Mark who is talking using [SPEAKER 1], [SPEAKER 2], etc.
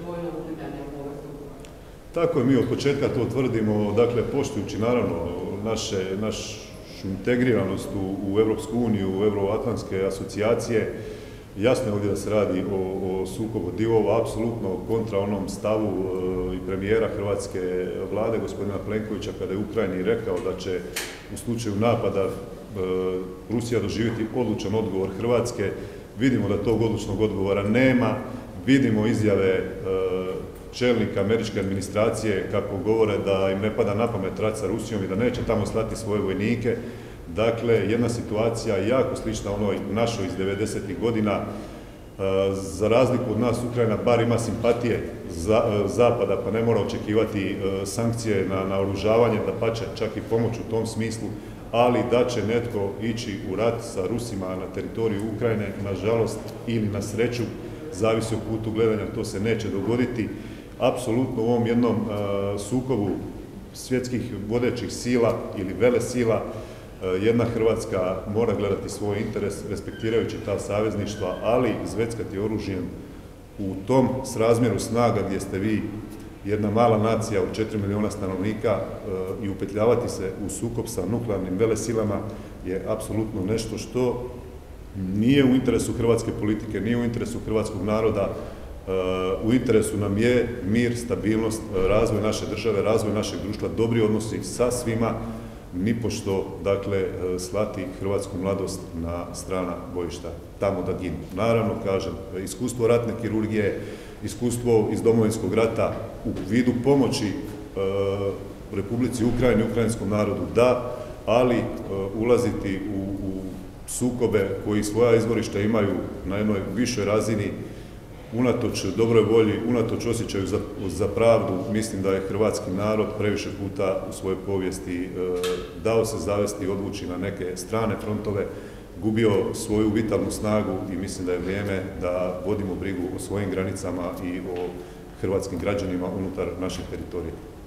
[SPEAKER 1] vojno uplitanje u ove sukobe?
[SPEAKER 2] Tako je, mi od početka to tvrdimo, dakle, poštujući naravno našu integriranost u Europsku uniju, u euroatlantske asocijacije. Jasno je ovdje da se radi o sukobu divova, apsolutno kontra onom stavu i premijera hrvatske vlade, gospodina Plenkovića, kada je Ukrajini rekao da će u slučaju napada Rusija doživjeti odlučan odgovor Hrvatske. Vidimo da tog odlučnog odgovora nema, vidimo izjave čelnika američke administracije kako govore da im ne pada na pamet rat sa Rusijom i da neće tamo slati svoje vojnike. Dakle, jedna situacija jako slična onoj našoj iz 90. godina. Za razliku od nas, Ukrajina bar ima simpatije Zapada, pa ne mora očekivati sankcije na naoružavanje, dapače čak i pomoć u tom smislu, ali da će netko ići u rat sa Rusima na teritoriju Ukrajine, nažalost ili na sreću, zavisi o putu gledanja, to se neće dogoditi. Apsolutno u ovom jednom sukobu svjetskih vodećih sila ili velesila jedna Hrvatska mora gledati svoj interes, respektirajući ta savezništva, ali zveckati oružjem u tom srazmjeru snaga gdje ste vi jedna mala nacija od 4 milijuna stanovnika i upetljavati se u sukob sa nuklearnim velesilama je apsolutno nešto što nije u interesu hrvatske politike, nije u interesu hrvatskog naroda. U interesu nam je mir, stabilnost, razvoj naše države, razvoj našeg društva, dobri odnosi sa svima, nipošto, dakle, slati hrvatsku mladost na strana bojišta, tamo da ginu. Naravno, kažem, iskustvo ratne kirurgije, iskustvo iz Domovinskog rata u vidu pomoći Republici Ukrajini, ukrajinskom narodu, da, ali ulaziti u sukobe koji svoja izvorišta imaju na jednoj višoj razini, unatoč dobroj volji, unatoč osjećaju za pravdu, mislim da je hrvatski narod previše puta u svojoj povijesti dao se zavesti i odvući na neke strane frontove, gubio svoju vitalnu snagu i mislim da je vrijeme da vodimo brigu o svojim granicama i o hrvatskim građanima unutar naših teritorija.